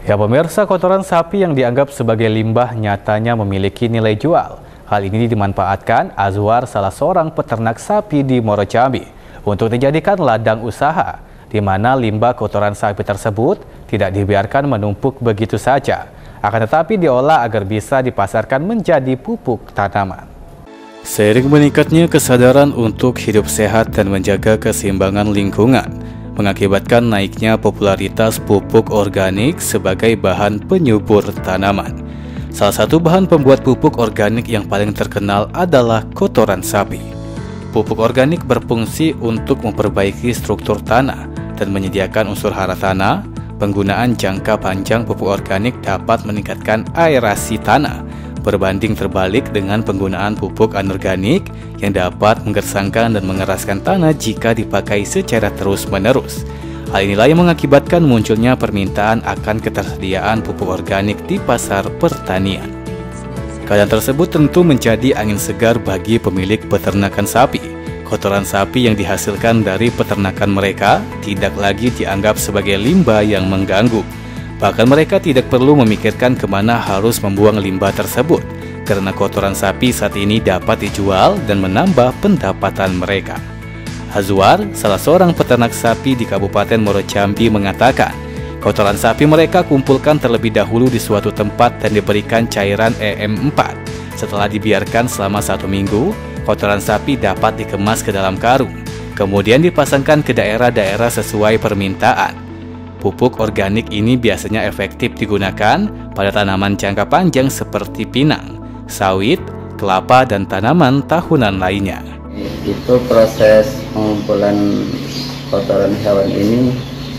Ya pemirsa, kotoran sapi yang dianggap sebagai limbah nyatanya memiliki nilai jual. Hal ini dimanfaatkan Azwar, salah seorang peternak sapi di Muaro Jambi, untuk dijadikan ladang usaha, di mana limbah kotoran sapi tersebut tidak dibiarkan menumpuk begitu saja, akan tetapi diolah agar bisa dipasarkan menjadi pupuk tanaman. Seiring meningkatnya kesadaran untuk hidup sehat dan menjaga keseimbangan lingkungan, mengakibatkan naiknya popularitas pupuk organik sebagai bahan penyubur tanaman. Salah satu bahan pembuat pupuk organik yang paling terkenal adalah kotoran sapi. Pupuk organik berfungsi untuk memperbaiki struktur tanah dan menyediakan unsur hara tanah. Penggunaan jangka panjang pupuk organik dapat meningkatkan aerasi tanah, berbanding terbalik dengan penggunaan pupuk anorganik yang dapat menggersangkan dan mengeraskan tanah jika dipakai secara terus-menerus. Hal inilah yang mengakibatkan munculnya permintaan akan ketersediaan pupuk organik di pasar pertanian. Keadaan tersebut tentu menjadi angin segar bagi pemilik peternakan sapi. Kotoran sapi yang dihasilkan dari peternakan mereka tidak lagi dianggap sebagai limbah yang mengganggu. Bahkan mereka tidak perlu memikirkan kemana harus membuang limbah tersebut, karena kotoran sapi saat ini dapat dijual dan menambah pendapatan mereka. Azwar, salah seorang peternak sapi di Kabupaten Muaro Jambi, mengatakan, kotoran sapi mereka kumpulkan terlebih dahulu di suatu tempat dan diberikan cairan EM4. Setelah dibiarkan selama 1 minggu, kotoran sapi dapat dikemas ke dalam karung, kemudian dipasangkan ke daerah-daerah sesuai permintaan. Pupuk organik ini biasanya efektif digunakan pada tanaman jangka panjang seperti pinang, sawit, kelapa, dan tanaman tahunan lainnya. Itu proses pengumpulan kotoran hewan ini,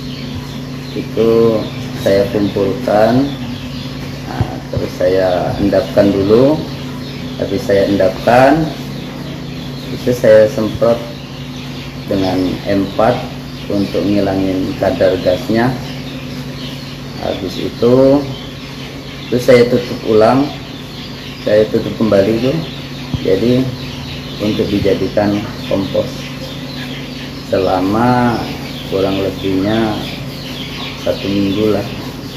itu saya kumpulkan, terus saya endapkan dulu. Habis saya endapkan, itu saya semprot dengan M4 untuk ngilangin kadar gasnya. Habis itu saya tutup ulang, saya tutup kembali itu, jadi untuk dijadikan kompos selama kurang lebihnya 1 minggu lah.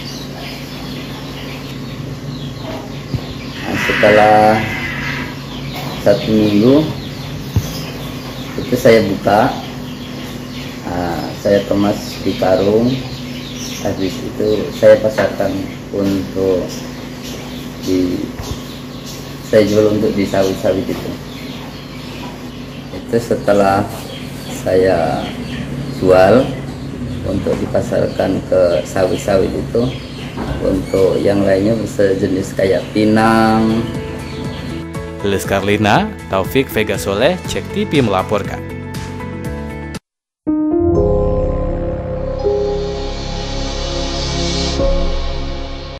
Nah, setelah 1 minggu itu saya buka, saya kemas di karung. Habis itu saya pasarkan untuk saya jual untuk di sawit-sawit itu. Setelah saya jual untuk dipasarkan ke sawit-sawit itu, untuk yang lainnya bisa jenis kayak pinang. Lilis Karlina, Taufik Vega Soleh, Cek TV melaporkan.